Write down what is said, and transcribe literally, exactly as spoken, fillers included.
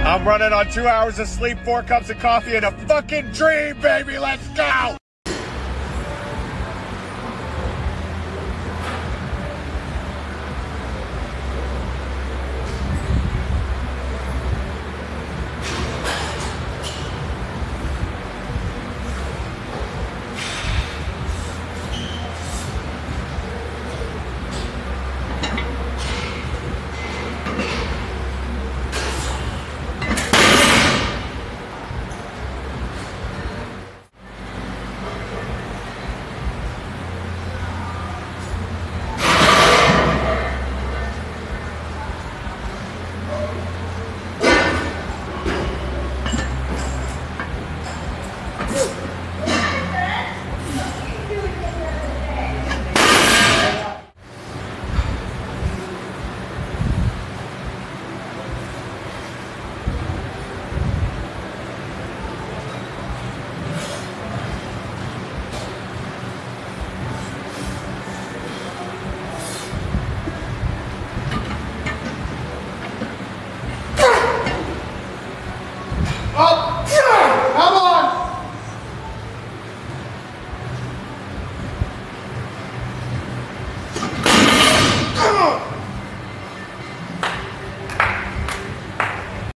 I'm running on two hours of sleep, four cups of coffee, and a fucking dream, baby. Let's go.